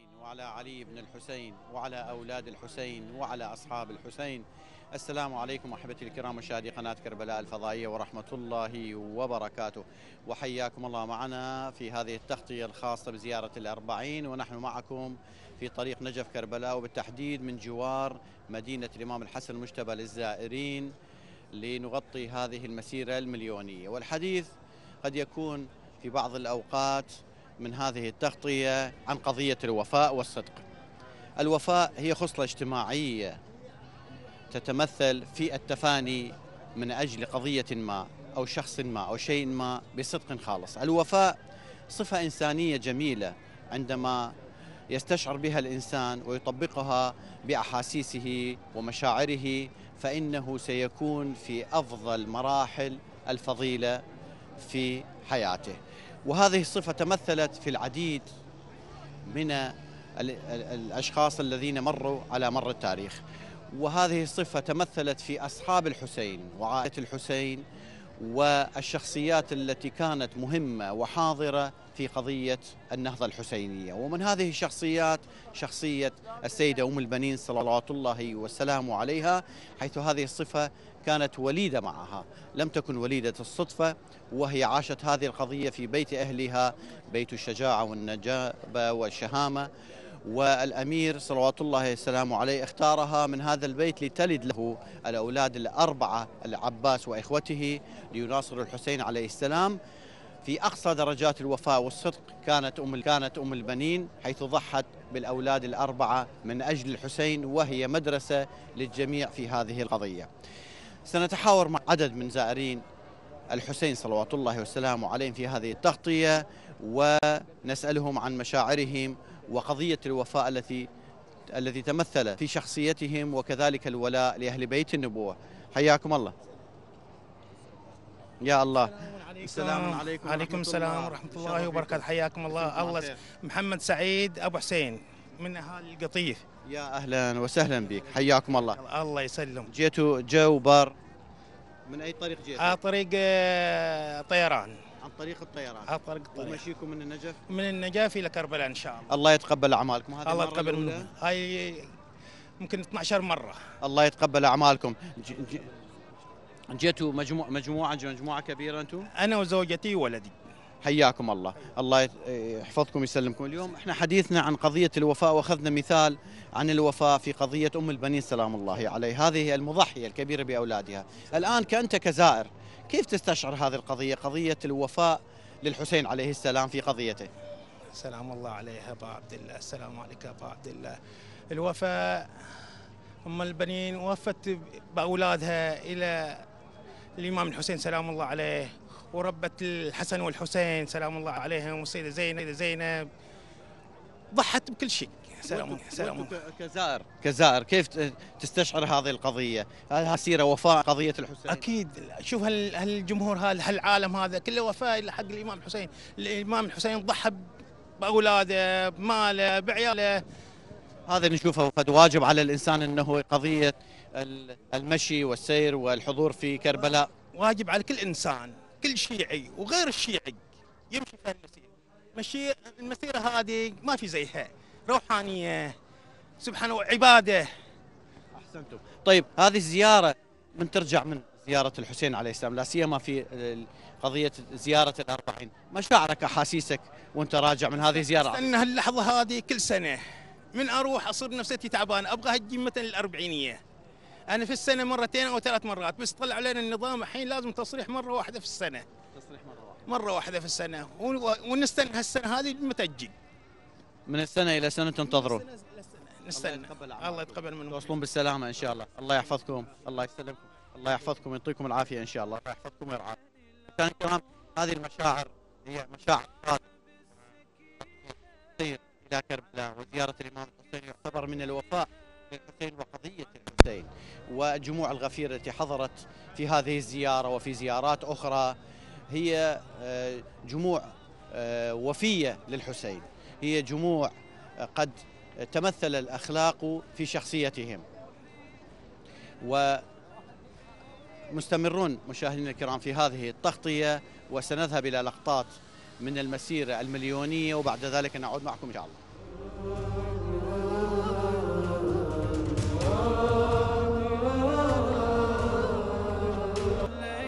وعلى علي بن الحسين وعلى أولاد الحسين وعلى أصحاب الحسين. السلام عليكم أحبتي الكرام مشاهدي قناة كربلاء الفضائية ورحمة الله وبركاته، وحياكم الله معنا في هذه التغطية الخاصة بزيارة الأربعين، ونحن معكم في طريق نجف كربلاء، وبالتحديد من جوار مدينة الإمام الحسن المجتبى للزائرين، لنغطي هذه المسيرة المليونية. والحديث قد يكون في بعض الأوقات من هذه التغطية عن قضية الوفاء والصدق. الوفاء هي خصلة اجتماعية تتمثل في التفاني من أجل قضية ما أو شخص ما أو شيء ما بصدق خالص. الوفاء صفة إنسانية جميلة عندما يستشعر بها الإنسان ويطبقها بأحاسيسه ومشاعره، فإنه سيكون في أفضل مراحل الفضيلة في حياته. وهذه الصفة تمثلت في العديد من الأشخاص الذين مروا على مر التاريخ، وهذه الصفة تمثلت في أصحاب الحسين وعائلة الحسين والشخصيات التي كانت مهمة وحاضرة في قضية النهضة الحسينية. ومن هذه الشخصيات شخصية السيدة أم البنين صلوات الله وسلامه عليها، حيث هذه الصفة كانت وليدة معها، لم تكن وليدة الصدفة، وهي عاشت هذه القضية في بيت أهلها، بيت الشجاعة والنجابة والشهامة، والأمير صلوات الله وسلامه عليه اختارها من هذا البيت لتلد له الأولاد الأربعة العباس وإخوته ليناصروا الحسين عليه السلام. في أقصى درجات الوفاء والصدق كانت أم البنين، حيث ضحت بالأولاد الأربعة من أجل الحسين، وهي مدرسة للجميع في هذه القضية. سنتحاور مع عدد من زائرين الحسين صلوات الله وسلامه عليهم في هذه التغطية، ونسألهم عن مشاعرهم وقضية الوفاء التي تمثل في شخصيتهم، وكذلك الولاء لأهل بيت النبوة. حياكم الله. يا الله. السلام عليكم. وعليكم السلام ورحمة الله وبركاته. حياكم الله. محمد سعيد أبو حسين من أهالي القطيف. يا أهلا وسهلا بك، حياكم الله. الله يسلم. جيتوا جو بار من أي طريق جيتوا؟ على طريق طيران. عن طريق الطيران. على طريق الطيران. ومشيكم من النجف؟ من النجف إلى كربلاء إن شاء الله. الله يتقبل أعمالكم. هذه الله يتقبل منكم. هاي ممكن 12 مرة. الله يتقبل أعمالكم. جيتوا مجموعة كبيرة أنتم؟ أنا وزوجتي وولدي. حياكم الله. الله يحفظكم ويسلمكم. اليوم احنا حديثنا عن قضية الوفاء، واخذنا مثال عن الوفاء في قضية أم البنين سلام الله عليه، هذه المضحية الكبيرة بأولادها. الآن كأنت كزائر كيف تستشعر هذه القضية، قضية الوفاء للحسين عليه السلام في قضيته؟ سلام الله عليها أبا عبد الله. السلام عليك أبا عبد الله. الوفاء، أم البنين وفت بأولادها إلى الإمام الحسين سلام الله عليه، وربت الحسن والحسين سلام الله عليهم، والسيدة زينب ضحت بكل شيء. سلام. كزائر كيف تستشعر هذه القضية؟ هل سيرة وفاء قضية الحسين؟ أكيد. شوف هالجمهور هالعالم هذا كله وفاء حق الإمام الحسين. الإمام الحسين ضحى بأولاده بماله بعياله. هذا نشوفه فد واجب على الإنسان، أنه قضية المشي والسير والحضور في كربلاء واجب على كل إنسان، كل شيعي وغير الشيعي يمشي في المسيرة. المسيرة هذه ما في زيها، روحانية سبحانه وعبادة. أحسنتم. طيب هذه الزيارة من ترجع من زيارة الحسين عليه السلام، لا سيما في قضية زيارة الأربعين، مشاعرك أحاسيسك وأنت راجع من هذه الزيارة؟ استنى هاللحظة هذه كل سنة من أروح أصير نفسيتي تعبان، أبغى هجي مثل الأربعينية. أنا في السنة مرتين أو 3 مرات، بس طلع علينا النظام الحين لازم تصريح مرة واحدة في السنة. تصريح مرة واحدة في السنة، ونستنى هالسنة هذه متى تجي. من السنة إلى سنة تنتظرون. نستنى. الله يتقبل منكم. توصلون بالسلامة إن شاء الله. الله يحفظكم، الله يسلمكم، الله يحفظكم ويعطيكم العافية إن شاء الله، الله يحفظكم ويرعاكم. كان الكرام هذه المشاعر هي مشاعر السير إلى كربلاء وزيارة الإمام الحسين يعتبر من الوفاء للحسين وقضية الحسين، والجموع الغفيرة التي حضرت في هذه الزيارة وفي زيارات أخرى هي جموع وفية للحسين، هي جموع قد تمثل الأخلاق في شخصيتهم. ومستمرون مشاهدينا الكرام في هذه التغطية، وسنذهب إلى لقطات من المسيرة المليونية، وبعد ذلك نعود معكم إن شاء الله.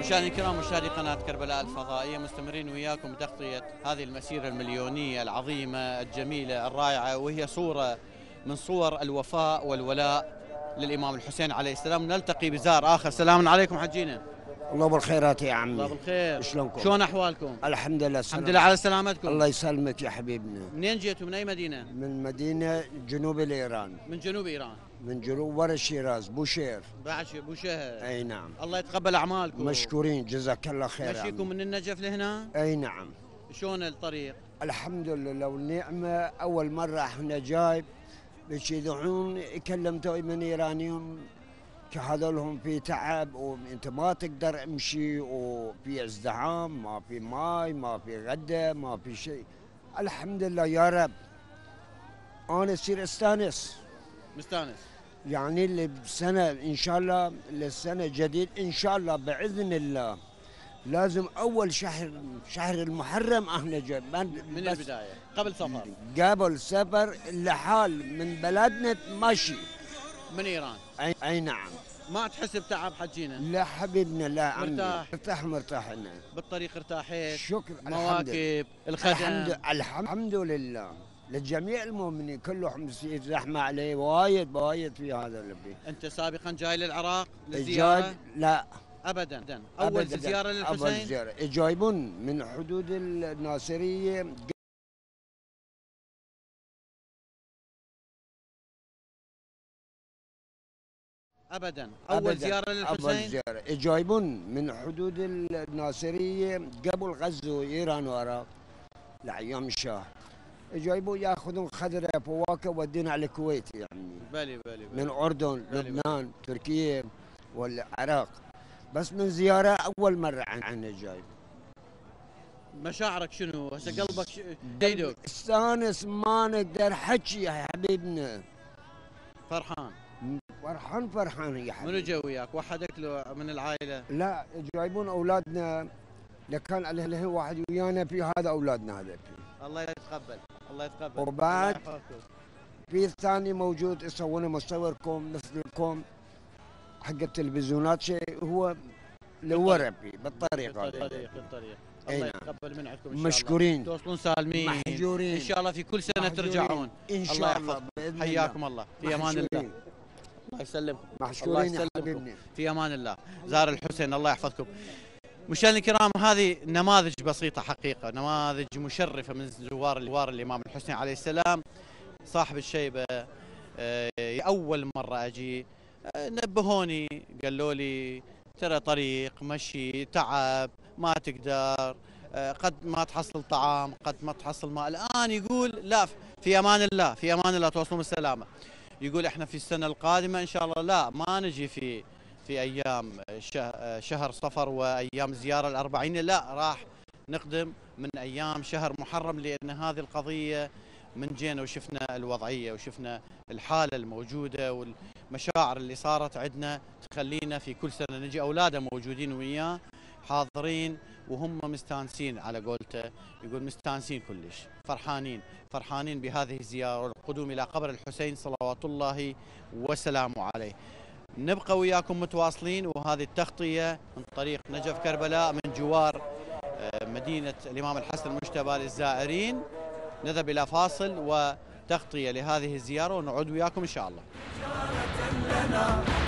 مشاهدينا الكرام، مشاهدي قناة كربلاء الفضائية، مستمرين وياكم بتغطية هذه المسيرة المليونية العظيمة الجميلة الرائعة، وهي صورة من صور الوفاء والولاء للإمام الحسين عليه السلام. نلتقي بزار آخر. سلام عليكم حجينا. الله بالخيرات يا عمي. الله بالخير. شلونكم؟ شلون أحوالكم؟ الحمد لله. الحمد لله على سلامتكم. الله يسلمك يا حبيبنا. منين جيتوا؟ من أي مدينة؟ من مدينة جنوب إيران. من جنوب إيران. من جنوب ورا الشيراز، بوشير. بعد بوشهر. أي نعم. الله يتقبل أعمالكم. مشكورين، جزاك الله خير. مشيكم من النجف لهنا؟ أي نعم. شلون الطريق؟ الحمد لله والنعمة. أول مرة احنا جايب يدعون كلمتوا من إيرانيين كهذولهم في تعب وانت ما تقدر امشي وفي ازدحام، ما في ماي، ما في غدا، ما في شيء. الحمد لله يا رب. انا اصير استانس. مستانس. يعني اللي بسنه ان شاء الله للسنه جديد ان شاء الله باذن الله لازم اول شهر المحرم احنا جاي من البدايه قبل سفر. قبل سفر لحال من بلدنا ماشي من ايران. اي نعم. ما تحس بتعب حجينا؟ لا حبيبنا، لا عمي. مرتاح؟ مرتاح انا. بالطريق ارتاحيت؟ شكرا. مواكب الخدم. الحمد لله لجميع المؤمنين كلهم يصير زحمه عليه وايد في هذا اللي. انت سابقا جاي للعراق للزياره؟ لا ابدا. اول زياره للحسين؟ اول زياره. جايبون من حدود الناصريه. ابدا. اول زياره للحسين؟ اول زياره. جايبون من حدود الناصريه قبل غزو ايران والعراق لايام الشاه. جايبوا ياخذون خضره فواكه ودينا على الكويت يعني. بلي من الاردن، لبنان، تركيا والعراق. بس من زياره اول مره عنا جايب. مشاعرك شنو؟ هسه قلبك يدق؟ استانس ما نقدر حكي يا حبيبنا. فرحان يا حبيبي. منو جا وياك؟ وحدك لو من العائله؟ لا جايبون اولادنا. لكان عليه واحد ويانا في هذا اولادنا هذا. الله يتقبل. الله يتقبل. وبعد في الثاني موجود يسوون مصوركم مثلكم حق التلفزيونات شيء هو لورا بالطريقه هذه. بالطريق. الله يتقبل من عندكم ان شاء مشكورين. الله. توصلون سالمين. محجورين ان شاء الله في كل سنه ترجعون ان شاء الله. حياكم الله. في امان الله. الله يسلمكم. محشورين يا حبيبنا. في امان الله. زار الحسين الله يحفظكم. مشاهدينا الكرام، هذه نماذج بسيطة حقيقة، نماذج مشرفة من زوار الإمام الحسين عليه السلام صاحب الشيبة. أول مرة أجي نبهوني قالوا لي ترى طريق مشي تعب، ما تقدر، قد ما تحصل طعام، قد ما تحصل ماء. الآن يقول لا، في أمان الله، في أمان الله، توصلون بالسلامة. يقول احنا في السنة القادمة إن شاء الله لا ما نجي في أيام شهر صفر وأيام زيارة الأربعين، لا راح نقدم من أيام شهر محرم، لأن هذه القضية من جينا وشفنا الوضعية وشفنا الحالة الموجودة والمشاعر اللي صارت عندنا تخلينا في كل سنة نجي. أولاده موجودين وياه حاضرين وهم مستانسين على قولته، يقول مستانسين كلش، فرحانين بهذه الزيارة والقدوم إلى قبر الحسين صلوات الله وسلامه عليه. نبقى وياكم متواصلين، وهذه التغطية من طريق نجف كربلاء من جوار مدينة الإمام الحسن المجتبى للزائرين. نذهب إلى فاصل وتغطية لهذه الزيارة ونعود وياكم إن شاء الله.